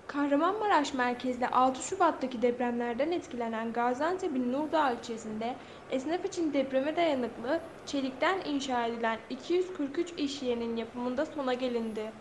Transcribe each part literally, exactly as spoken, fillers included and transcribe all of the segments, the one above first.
Kahramanmaraş merkezli altı Şubat'taki depremlerden etkilenen Gaziantep'in Nurdağ ilçesinde esnaf için depreme dayanıklı, çelikten inşa edilen iki yüz kırk üç iş yerinin yapımında sona gelindi.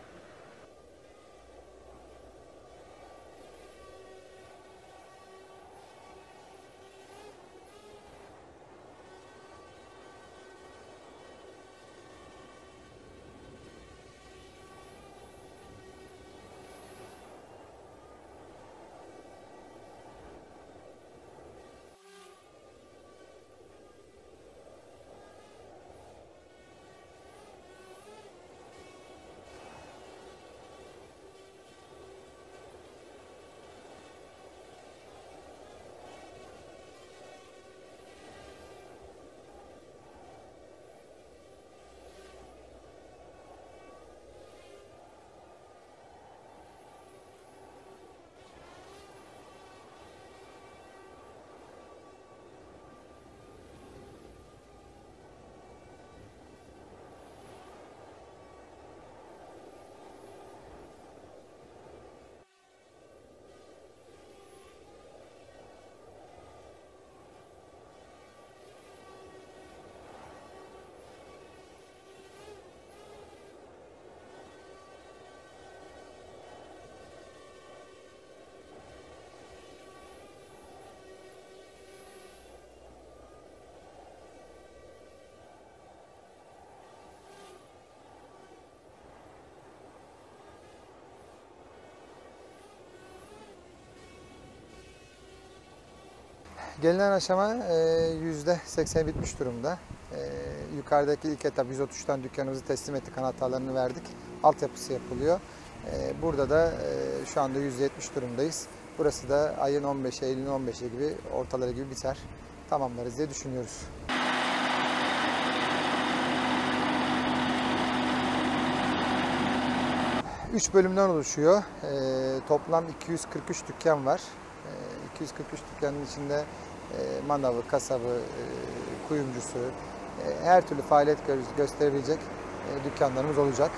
Gelinen aşama yüzde seksen bitmiş durumda. E, yukarıdaki ilk etap yüz otuz üçten dükkanımızı teslim ettik, anahtarlarını verdik. Altyapısı yapılıyor. E, burada da e, şu anda yüzde yetmiş durumdayız. Burası da ayın on beşi, Eylül'ün on beşi gibi, ortaları gibi biter. Tamamlarız diye düşünüyoruz. Üç bölümden oluşuyor. E, toplam iki yüz kırk üç dükkan var. E, iki yüz kırk üç dükkanın içinde e, manavı, kasabı, e, kuyumcusu, e, her türlü faaliyet gö gösterebilecek e, dükkanlarımız olacak.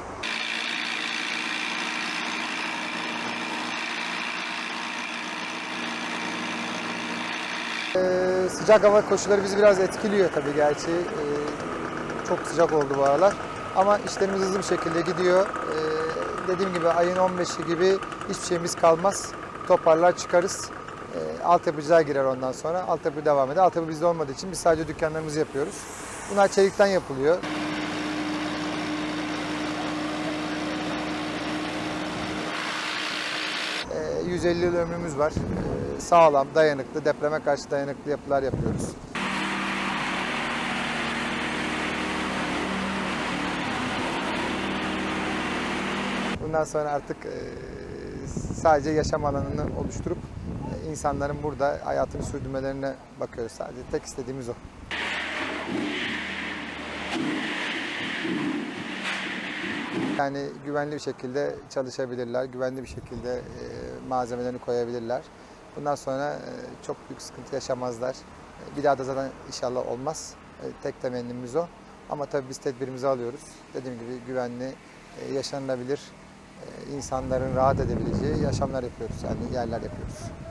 E, sıcak hava koşulları bizi biraz etkiliyor tabii gerçi. E, çok sıcak oldu bu aralar. Ama işlerimiz hızlı bir şekilde gidiyor. E, dediğim gibi ayın on beşi gibi hiçbir şeyimiz kalmaz. Toparlar çıkarız. E, altyapıcılar girer ondan sonra. Altyapı devam eder. Altyapı bizde olmadığı için biz sadece dükkanlarımızı yapıyoruz. Bunlar çelikten yapılıyor. E, yüz elli yıl ömrümüz var. E, sağlam, dayanıklı, depreme karşı dayanıklı yapılar yapıyoruz. Bundan sonra artık e, sadece yaşam alanını oluşturup e, insanların burada hayatını sürdürmelerine bakıyoruz sadece. Tek istediğimiz o. Yani güvenli bir şekilde çalışabilirler, güvenli bir şekilde e, malzemelerini koyabilirler. Bundan sonra e, çok büyük sıkıntı yaşamazlar. E, bir daha da zaten inşallah olmaz. E, tek temennimiz o. Ama tabii biz tedbirimizi alıyoruz. Dediğim gibi güvenli, e, yaşanılabilir, insanların rahat edebileceği yaşamlar yapıyoruz, yani yerler yapıyoruz.